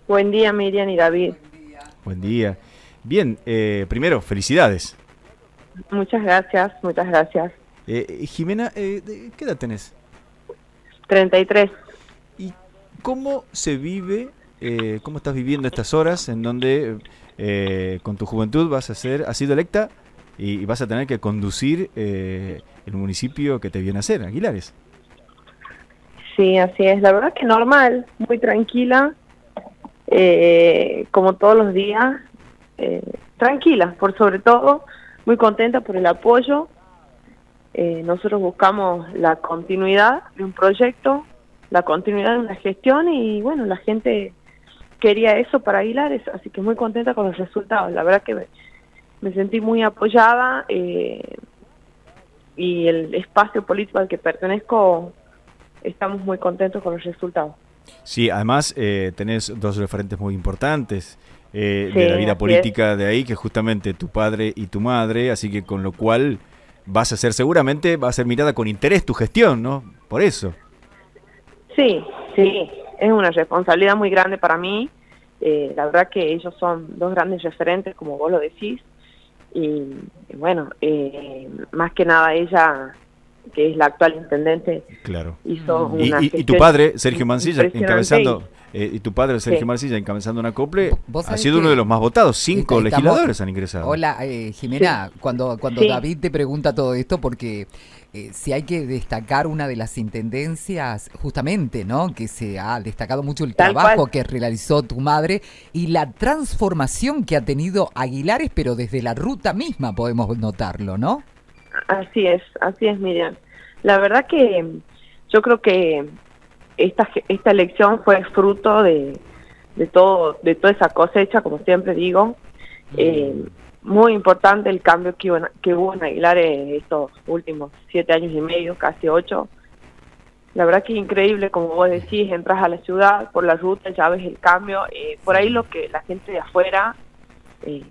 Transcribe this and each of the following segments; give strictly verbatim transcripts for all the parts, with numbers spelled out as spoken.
Buen día, Miriam y David. Buen día. Bien, eh, primero, felicidades. Muchas gracias, muchas gracias. Eh, Jimena, eh, de- ¿qué edad tenés? Treinta y tres. ¿Y cómo se vive, eh, cómo estás viviendo estas horas en donde eh, con tu juventud vas a ser, has sido electa y, y vas a tener que conducir eh, el municipio que te viene a hacer, Aguilares? Sí, así es. La verdad que normal, muy tranquila, eh, como todos los días. Eh, tranquila, por sobre todo, muy contenta por el apoyo. Eh, nosotros buscamos la continuidad de un proyecto, la continuidad de una gestión y bueno, la gente quería eso para Aguilares, así que muy contenta con los resultados. La verdad que me, me sentí muy apoyada eh, y el espacio político al que pertenezco, estamos muy contentos con los resultados. Sí, además eh, tenés dos referentes muy importantes eh, de la Sí, vida así es. política de ahí, que es justamente tu padre y tu madre, así que con lo cual vas a ser seguramente, va a ser mirada con interés tu gestión, ¿no? Por eso. Sí, sí, es una responsabilidad muy grande para mí. Eh, la verdad que ellos son dos grandes referentes, como vos lo decís. Y, y bueno, eh, más que nada ella, que es la actual intendente, Claro. hizo Y, una y, y tu gestión padre, Sergio Mancilla, impresionante y encabezando, eh, y tu padre, Sergio sí, Mancilla, encabezando una COPLE, Vo- Vos ha sabés sido uno de que los más votados. esta- Cinco estamos... legisladores han ingresado. Hola, eh, sí, Jimena, cuando, cuando sí, David te pregunta todo esto, porque eh, si hay que destacar una de las intendencias, justamente, ¿no? Que se ha destacado mucho el tal cual. trabajo que realizó tu madre y la transformación que ha tenido Aguilares, pero desde la ruta misma podemos notarlo, ¿no? Así es, así es, Miriam. La verdad que yo creo que esta esta elección fue fruto de, de todo de toda esa cosecha, como siempre digo. Eh, muy importante el cambio que hubo, en, que hubo en Aguilares estos últimos siete años y medio, casi ocho. La verdad que es increíble, como vos decís, entras a la ciudad por la ruta, ya ves el cambio. Eh, por ahí lo que la gente de afuera eh,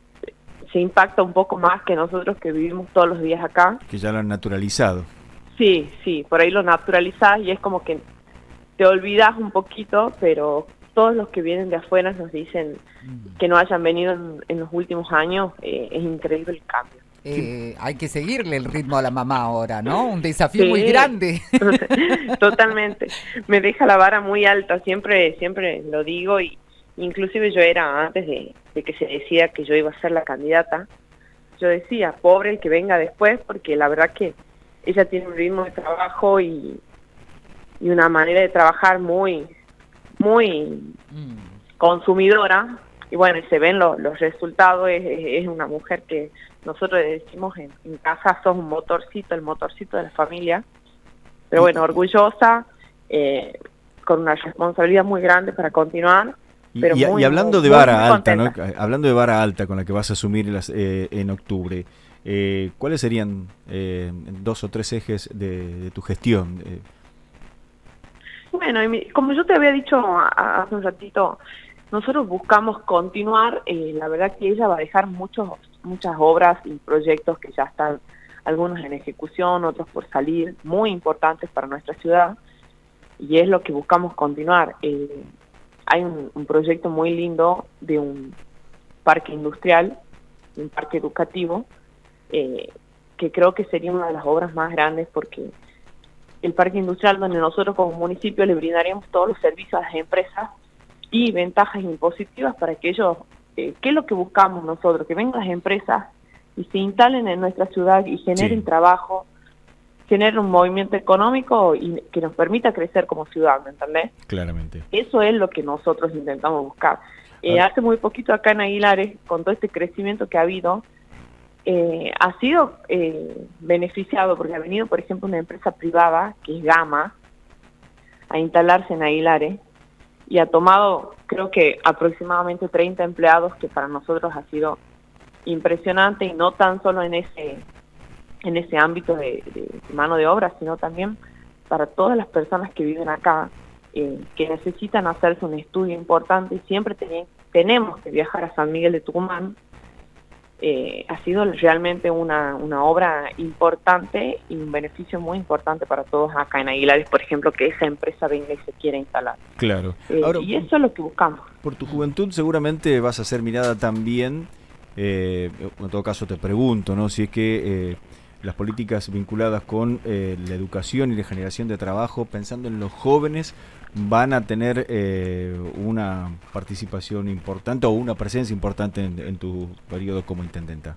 se impacta un poco más que nosotros que vivimos todos los días acá. Que ya lo han naturalizado. Sí, sí, por ahí lo naturalizás y es como que te olvidas un poquito, pero todos los que vienen de afuera nos dicen que no hayan venido en, en los últimos años, eh, es increíble el cambio. Eh, hay que seguirle el ritmo a la mamá ahora, ¿no? Un desafío muy Sí, grande. totalmente. Me deja la vara muy alta, siempre siempre lo digo y inclusive yo era antes de, de que se decía que yo iba a ser la candidata, yo decía, pobre el que venga después, porque la verdad que ella tiene un ritmo de trabajo y, y una manera de trabajar muy, muy consumidora, y bueno, y se ven lo, los resultados, es, es una mujer que nosotros le decimos en, en casa, sos un motorcito, el motorcito de la familia, pero bueno, orgullosa, eh, con una responsabilidad muy grande para continuar, Y, pero y- muy, y hablando muy, de muy, vara muy alta, ¿no? contenta. Hablando de vara alta con la que vas a asumir las- eh, en octubre, eh, ¿cuáles serían eh, dos o tres ejes de, de tu gestión? Eh, Bueno, y mi- como yo te había dicho a- a- hace un ratito, nosotros buscamos continuar, eh, la verdad que ella va a dejar muchos, muchas obras y proyectos que ya están, algunos en ejecución, otros por salir, muy importantes para nuestra ciudad, y es lo que buscamos continuar. Eh, hay un, un proyecto muy lindo de un parque industrial, un parque educativo, eh, que creo que sería una de las obras más grandes porque el parque industrial donde nosotros como municipio le brindaríamos todos los servicios a las empresas y ventajas impositivas para que ellos, eh, ¿qué es lo que buscamos nosotros? Que vengan las empresas y se instalen en nuestra ciudad y generen sí, trabajo, generen un movimiento económico y que nos permita crecer como ciudad, ¿me entendés? claramente. Eso es lo que nosotros intentamos buscar. Eh, Ahora, hace muy poquito acá en Aguilares, con todo este crecimiento que ha habido, eh, ha sido eh, beneficiado porque ha venido, por ejemplo, una empresa privada, que es Gama, a instalarse en Aguilares y ha tomado, creo que aproximadamente treinta empleados, que para nosotros ha sido impresionante y no tan solo en ese en ese ámbito de, de mano de obra, sino también para todas las personas que viven acá, eh, que necesitan hacerse un estudio importante y siempre ten- tenemos que viajar a San Miguel de Tucumán eh, ha sido realmente una, una obra importante y un beneficio muy importante para todos acá en Aguilares, por ejemplo, que esa empresa venga y se quiera instalar. Claro. Eh, Ahora, y eso es lo que buscamos. por tu juventud seguramente vas a ser mirada también, eh, en todo caso te pregunto, ¿no? Si es que eh, las políticas vinculadas con eh, la educación y la generación de trabajo, pensando en los jóvenes, van a tener eh, una participación importante o una presencia importante en, en tu periodo como intendenta.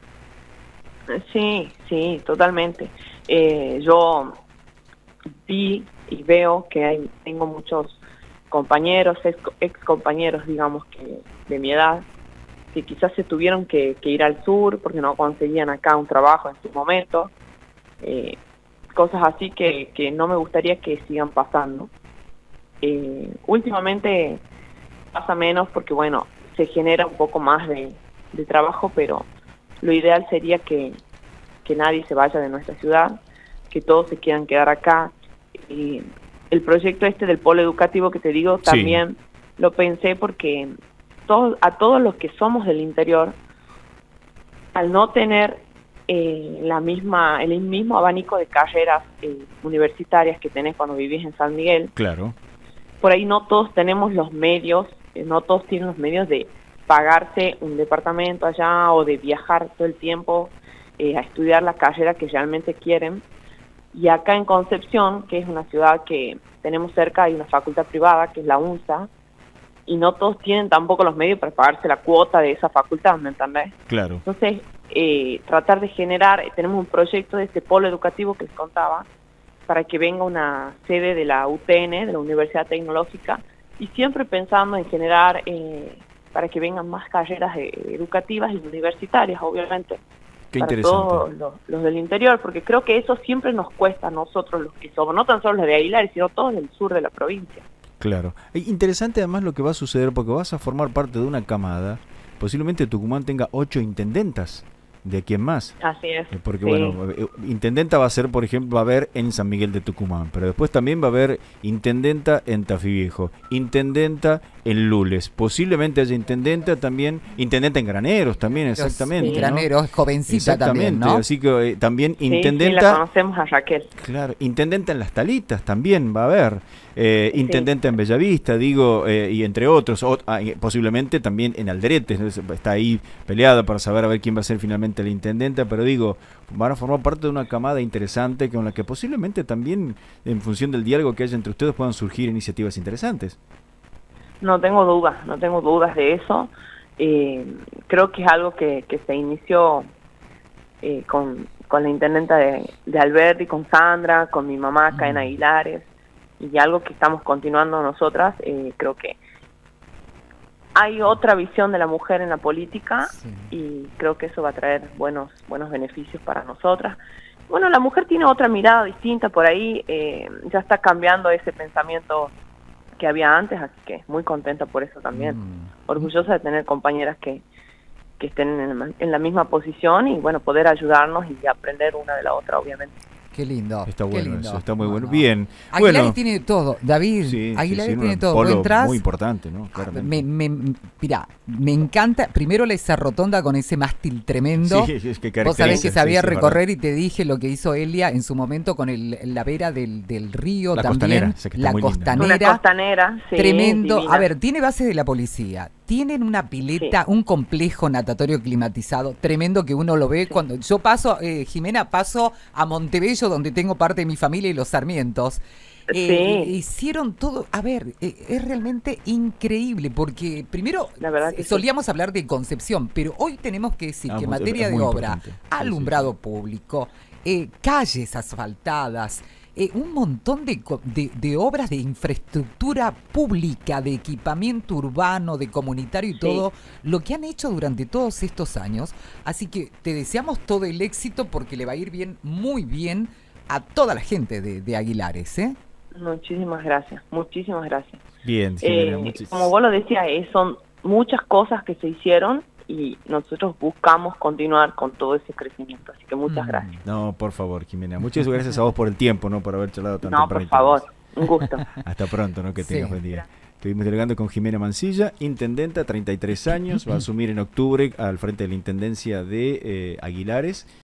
Sí, sí, totalmente. Eh, yo vi y veo que hay, tengo muchos compañeros, ex, ex compañeros, digamos, que de mi edad, que quizás se tuvieron que, que ir al sur porque no conseguían acá un trabajo en su momento, eh, cosas así que, que no me gustaría que sigan pasando. Eh, últimamente pasa menos porque, bueno, se genera un poco más de, de trabajo, pero lo ideal sería que, que nadie se vaya de nuestra ciudad, que todos se quieran quedar acá. Y el proyecto este del polo educativo que te digo, también sí lo pensé porque todos, a todos los que somos del interior, al no tener eh, la misma el mismo abanico de carreras eh, universitarias que tenés cuando vivís en San Miguel, claro, por ahí no todos tenemos los medios, eh, no todos tienen los medios de pagarse un departamento allá o de viajar todo el tiempo eh, a estudiar la carrera que realmente quieren. Y acá en Concepción, que es una ciudad que tenemos cerca, hay una facultad privada que es la UNSA, y no todos tienen tampoco los medios para pagarse la cuota de esa facultad, ¿me entendés? Claro. Entonces, eh, tratar de generar, tenemos un proyecto de este polo educativo que les contaba, para que venga una sede de la U T N, de la Universidad Tecnológica, y siempre pensando en generar, eh, para que vengan más carreras eh, educativas y universitarias, obviamente. Qué para interesante. todos los, los del interior, porque creo que eso siempre nos cuesta a nosotros los que somos, no tan solo los de Aguilares, sino todos del sur de la provincia. Claro. E interesante además lo que va a suceder, porque vas a formar parte de una camada, posiblemente Tucumán tenga ocho intendentas de aquí en más. Así es. Porque sí. bueno, intendenta va a ser, por ejemplo, va a haber en San Miguel de Tucumán, pero después también va a haber intendenta en Tafí Viejo, intendenta en Lules, posiblemente haya intendenta también, intendenta en Graneros también, exactamente. Sí, ¿no? Graneros, jovencita exactamente, también, ¿no? Así que eh, también sí, intendenta. Sí, la conocemos a Raquel. Claro, intendenta en Las Talitas también va a haber, eh, Sí. intendenta en Bellavista, digo, eh, y entre otros, o, ah, posiblemente también en Alderete, está ahí peleada para saber a ver quién va a ser finalmente la intendenta, pero digo, van a formar parte de una camada interesante con la que posiblemente también, en función del diálogo que haya entre ustedes, puedan surgir iniciativas interesantes. No tengo dudas, no tengo dudas de eso. Eh, creo que es algo que, que se inició eh, con, con la intendenta de, de Alberti, con Sandra, con mi mamá acá en Aguilares, y algo que estamos continuando nosotras. Eh, creo que hay otra visión de la mujer en la política, sí, y creo que eso va a traer buenos buenos beneficios para nosotras. Bueno, la mujer tiene otra mirada distinta por ahí, eh, ya está cambiando ese pensamiento que había antes, así que muy contenta por eso también. Mm. Orgullosa de tener compañeras que, que estén en, en la misma posición y bueno, poder ayudarnos y aprender una de la otra, obviamente. Qué lindo. Está qué bueno lindo. eso, está muy no, bueno. No. Bien. Aguilares bueno. tiene todo, David. Sí, Aguilares sí, sí, tiene todo. Vos entrás, muy importante, ¿no? Me, me, mirá, me encanta. Primero esa rotonda con ese mástil tremendo. Sí, es que vos sabés que sabía sí, sí, recorrer y te dije lo que hizo Elia en su momento con el, la vera del, del río la también. Costanera, la costanera. Una costanera, sí, tremendo. Divina. A ver, tiene bases de la policía. Tienen una pileta, sí, un complejo natatorio climatizado tremendo que uno lo ve sí. cuando yo paso, eh, Jimena, paso a Montebello donde tengo parte de mi familia y los Sarmientos. Eh, sí. Hicieron todo, a ver, eh, es realmente increíble porque primero solíamos sí. hablar de Concepción, pero hoy tenemos que decir ah, que en materia de obra, importante. alumbrado sí, sí. público, eh, calles asfaltadas, Eh, un montón de, de, de obras de infraestructura pública, de equipamiento urbano, de comunitario y sí. todo, lo que han hecho durante todos estos años. Así que te deseamos todo el éxito porque le va a ir bien, muy bien, a toda la gente de, de Aguilares, ¿eh? Muchísimas gracias, muchísimas gracias. Bien, sí, eh, muchis... como vos lo decías, eh, son muchas cosas que se hicieron y nosotros buscamos continuar con todo ese crecimiento, así que muchas mm. gracias. No, por favor, Jimena, muchas gracias a vos por el tiempo, no por haber charlado tanto. No, por favor, un gusto. Hasta pronto, ¿no? Que tengas sí. buen día. Que Estuvimos dialogando con Jimena Mancilla, intendenta, treinta y tres años, va a asumir en octubre al frente de la Intendencia de eh, Aguilares